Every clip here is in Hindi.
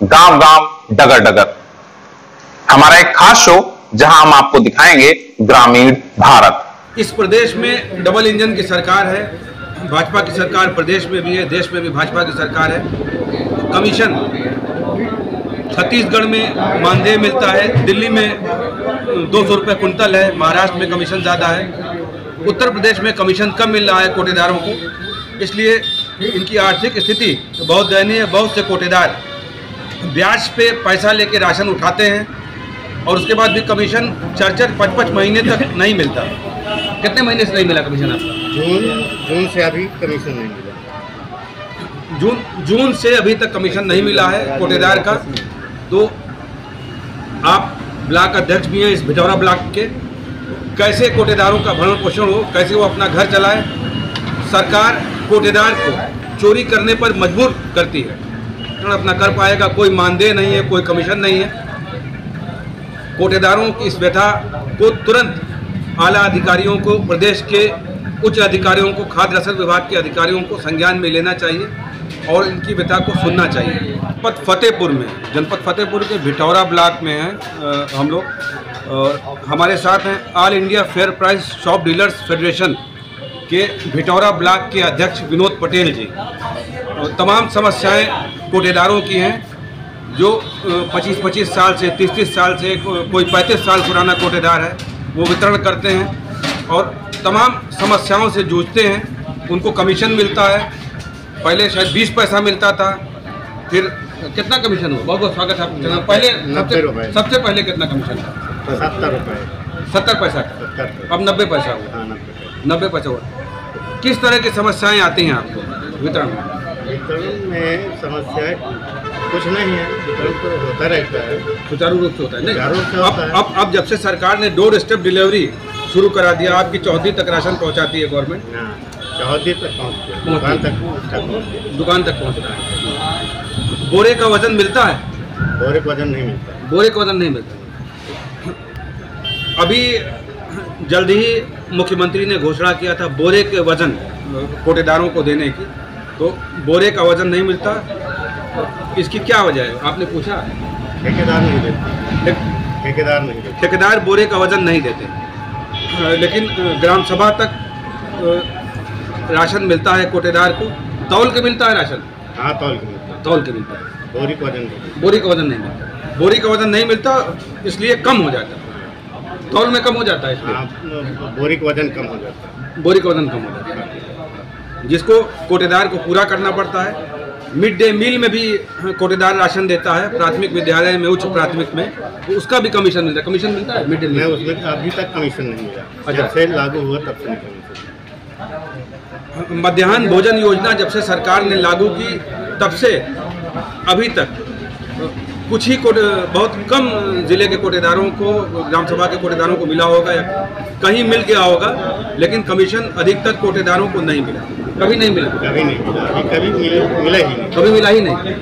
गांव गांव डगर डगर, हमारा एक खास शो जहां हम आपको दिखाएंगे ग्रामीण भारत। इस प्रदेश में डबल इंजन की सरकार है, भाजपा की सरकार प्रदेश में भी है, देश में भी भाजपा की सरकार है। कमीशन छत्तीसगढ़ में मानदेय मिलता है, दिल्ली में 200 रुपये कुंतल है, महाराष्ट्र में कमीशन ज़्यादा है, उत्तर प्रदेश में कमीशन कम मिल रहा है कोटेदारों को। इसलिए इनकी आर्थिक स्थिति बहुत दयनीय है। बहुत से कोटेदार ब्याज पे पैसा लेके राशन उठाते हैं और उसके बाद भी कमीशन 4-5 महीने तक नहीं मिलता। कितने महीने से नहीं मिला कमीशन आपका? जून से अभी कमीशन नहीं मिला। जून से अभी तक कमीशन नहीं मिला है कोटेदार का। तो आप ब्लॉक अध्यक्ष भी हैं इस भिटौरा ब्लॉक के, कैसे कोटेदारों का भरण पोषण हो, कैसे वो अपना घर चलाए? सरकार कोटेदार को चोरी करने पर मजबूर करती है, अपना कर पाएगा। कोई मानदेय नहीं है, कोई कमीशन नहीं है। कोटेदारों की इस व्यथा को तुरंत आला अधिकारियों को, प्रदेश के उच्च अधिकारियों को, खाद्य रसद विभाग के अधिकारियों को संज्ञान में लेना चाहिए और इनकी व्यथा को सुनना चाहिए। जनपद फतेहपुर में, जनपद फतेहपुर के भिटौरा ब्लॉक में हैं हम लोग। हमारे साथ हैं all India fair price shop dealers federation के भिटौरा ब्लॉक के अध्यक्ष विनोद पटेल जी। तमाम समस्याएं कोटेदारों की हैं, जो 25-25 साल से, 30-30 साल से, कोई 35 साल पुराना कोटेदार है, वो वितरण करते हैं और तमाम समस्याओं से जूझते हैं। उनको कमीशन मिलता है, पहले शायद 20 पैसा मिलता था, फिर कितना कमीशन हुआ? बहुत बहुत स्वागत है आपका। पहले सबसे पहले कितना कमीशन था? 70 रुपये, 70 पैसा का, अब 90 पैसा हुआ। 90 पैसा हुआ। किस तरह की समस्याएं आती हैं आपको वितरण में? समस्याएं कुछ नहीं है, वितरण तो होता रहता है, सुचारू रूप से होता है। नहीं, अब जब से सरकार ने डोर स्टेप डिलीवरी शुरू करा दिया, आपकी चौहद्दी तक राशन पहुंचाती है गवर्नमेंट। चौहद्दी तक दुकान तक पहुँच रहा है। बोरे का वजन मिलता है? बोरे का वजन नहीं मिलता। बोरे का वजन नहीं मिलता। अभी जल्द ही मुख्यमंत्री ने घोषणा किया था बोरे के वजन कोटेदारों को देने की, तो बोरे का वजन नहीं मिलता। इसकी क्या वजह है, आपने पूछा? ठेकेदार नहीं देते। ठेकेदार नहीं देते। ठेकेदार बोरे का वजन नहीं देते, लेकिन ग्राम सभा तक राशन मिलता है कोटेदार को। तौल के मिलता है राशन? हाँ, तौल के मिलता है। तौल के मिलता है। बोरी का वजन नहीं। बोरी का वजन नहीं मिलता। बोरी का वजन नहीं मिलता, इसलिए कम हो जाता है। तौल में कम हो जाता है इसलिए। हाँ, बोरी का वजन कम हो जाता है। बोरी का वजन कम हो जाता है, जिसको कोटेदार को पूरा करना पड़ता है। मिड डे मील में भी कोटेदार राशन देता है, प्राथमिक विद्यालय में, उच्च प्राथमिक में, तो उसका भी कमीशन मिलता है। कमीशन मिलता है मिड डे मील? उसमें अभी तक कमीशन नहीं मिला। अच्छा। जब से लागू हुआ तब से नहीं कमीशन। मध्याह्न भोजन योजना जब से सरकार ने लागू की, तब से अभी तक कुछ ही बहुत कम जिले के कोटेदारों को, ग्राम सभा के कोटेदारों को मिला होगा या कहीं मिल गया होगा, लेकिन कमीशन अधिकतर कोटेदारों को नहीं मिला। कभी नहीं मिला? कभी नहीं मिला। कभी मिला ही नहीं। कभी मिला ही नहीं।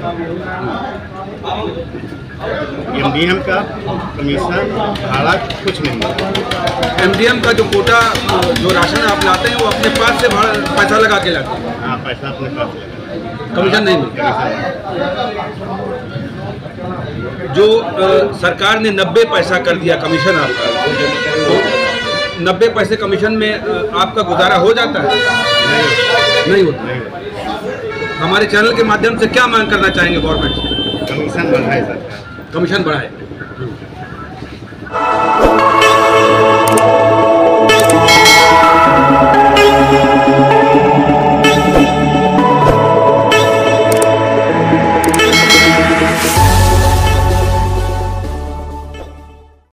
एमडीएम का कमीशन भाड़ा कुछ नहीं मिला। एमडीएम का जो कोटा, जो राशन आप लाते हैं, वो अपने पास से पैसा लगा के लाते हैं? हाँ, पैसा अपने पास लगा। कमीशन नहीं मिलता। जो सरकार ने 90 पैसा कर दिया कमीशन आपका, तो 90 पैसे कमीशन में आपका गुजारा हो जाता है? नहीं होता। हमारे चैनल के माध्यम से क्या मांग करना चाहेंगे गवर्नमेंट से? कमीशन बढ़ाए सरकार। कमीशन बढ़ाए।